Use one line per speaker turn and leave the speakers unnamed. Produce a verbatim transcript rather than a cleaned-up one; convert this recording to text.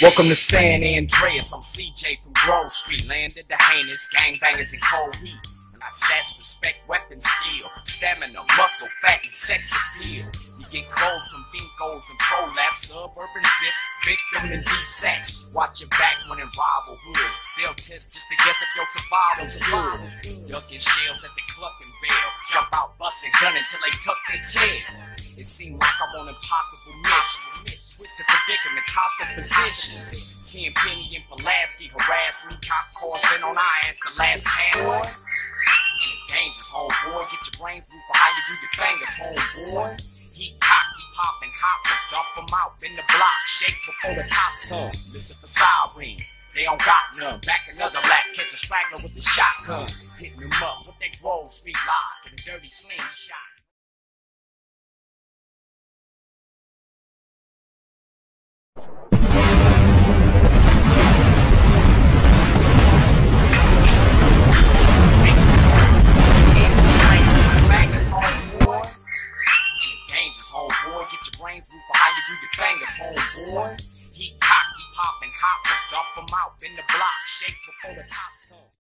Welcome to San Andreas, I'm C J from Grove Street. Landed the heinous, gangbangers in cold heat. And I stats, respect, weapon, skill, stamina, muscle, fat, and sex appeal. You get clothes from Binkos and Prolapse, suburban zip, victim and desatch. Watch your back when in rival hoods. They'll test just to guess if your survival's good. Ducking shells at the club and bail. Jump out, busting, gun until they tuck their tail. It seemed like I'm on impossible missions. Twisted predicaments, hostile positions. Ten Penny and Pulaski harass me. Cop cars been on our ass the last panel. And it's dangerous, homeboy. Get your brains blue for how you do your fingers, homeboy. Heat cocky, popping hoppers, dump them out in the block, shake before the cops come. Listen for sirens, they don't got none. Back another black, catch a straggler with the shotgun. Hitting them up with that Grove Street lock and a dirty slingshot. Homeboy, get your brains blue for how you do your fingers, homeboy. Heat cocky, popping hoppers, dump them out in the block, shake before the cops come.